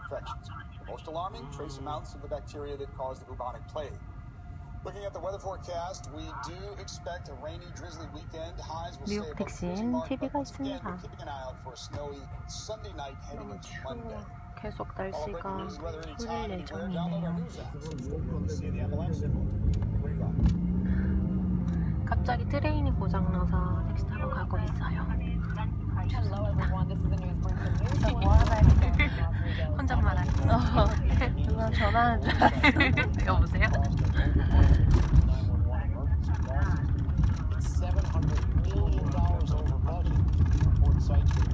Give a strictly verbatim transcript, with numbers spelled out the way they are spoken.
infections. Most alarming, trace amounts of the bacteria that caused the bubonic plague. Looking at the weather forecast, we do expect a rainy, drizzly weekend. Highs will stay 미국 above freezing 백신 mark, but 티비가 once again, 있습니다. we're keeping an eye out for a snowy Sunday night heading 너무 into 추워. Monday. 계속 All breaking 날씨가 news, weather anytime, 풀릴 anywhere. Download our 예정이네요. news app. Subscribe to see the avalanche report. Where you are. 갑자기 트레인이 고장나서 택시 타러 가고 있어요. Hello everyone, this is the news brief from News twenty-four. 혼잣말 하고 누가 전화하는 줄 알았어요. 여보세요? seven hundred million dollars over budget. Important sites for